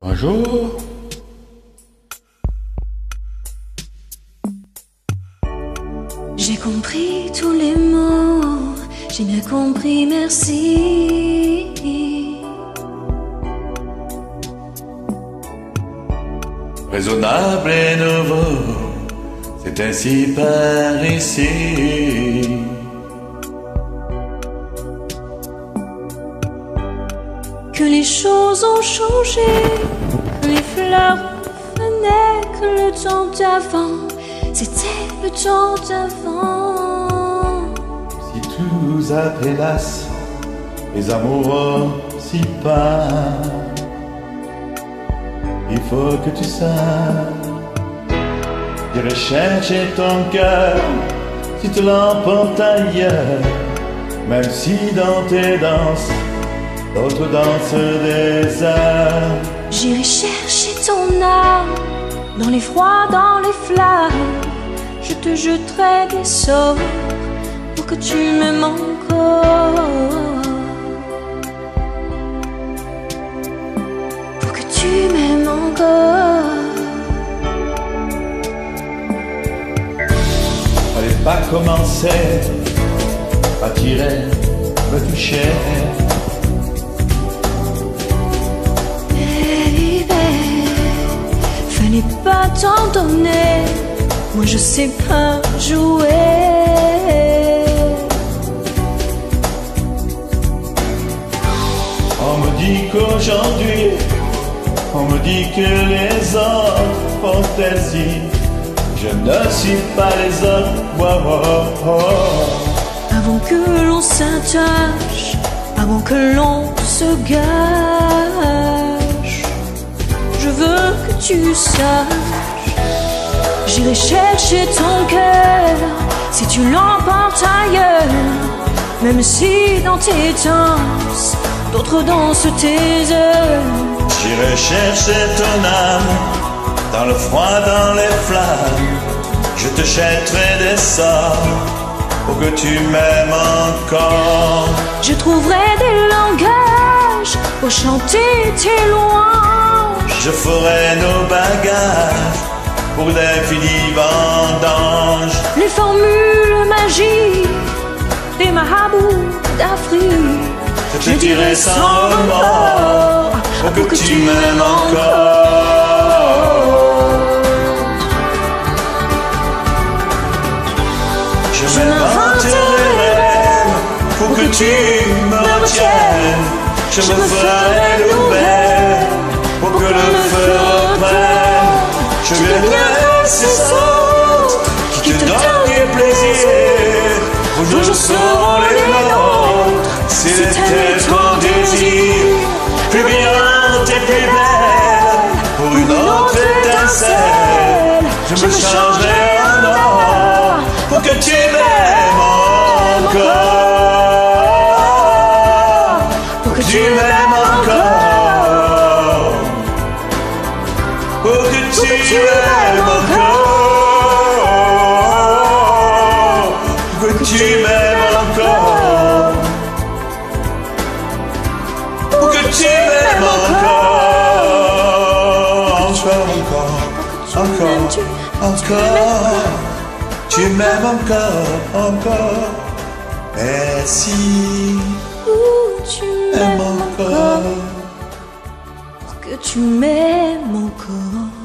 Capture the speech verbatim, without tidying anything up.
Bonjour. J'ai compris tous les mots, j'ai bien compris, merci. Raisonnable et nouveau, c'est ainsi par ici. Que les choses ont changé, que les fleurs venaient, que le temps d'avant, c'était le temps d'avant. Si tu nous appellasses, les amoureux si pas, il faut que tu saches, j'irai chercher ton cœur si tu l'emportes ailleurs, même si dans tes danses, d'autres dansent des heures. J'irai chercher ton âme, dans les froids, dans les flammes. Je te jeterai des sorts pour que tu m'aimes encore. Pour que tu m'aimes encore. Fallait pas commencer à tirer, me toucher. Fallait pas t'en donner, moi je sais pas jouer. On me dit qu'aujourd'hui, on me dit que les autres font ainsi. Je ne suis pas les autres. Oh, oh, oh. Avant que l'on s'attache, avant que l'on se gâche, je veux que tu saches, j'irai chercher ton cœur si tu l'emportes ailleurs, même si dans tes danses, d'autres dansent tes heures. J'irai chercher ton âme, dans le froid, dans les flammes. Je te jetterai des sorts pour que tu m'aimes encore. Je trouverai des langages pour chanter tes louanges. Je ferai nos bagages pour d'infinis vendanges. Les formules magiques des mahabous d'Afrique, je te dirai sans remords pour que, que tu m'aimes encore. Je m'inventerai pour que tu me retiennes. Je me ferai nouvelle pour que le feu reprenne. Je viendrai ces autres qui te donnent du plaisir. Vos jours seront les nôtres, c'était ton désir. Plus brillante et plus belle, pour une autre étincelle, je me changerai en or pour que tu m'aimes encore. Pour que tu m'aimes encore. Pour que tu m'aimes encore. Pour que tu m'aimes encore. Pour que tu m'aimes encore. Encore, encore, encore, encore. Tu m'aimes encore, encore. Merci. Tu m'aimes encore. Pour que tu m'aimes encore.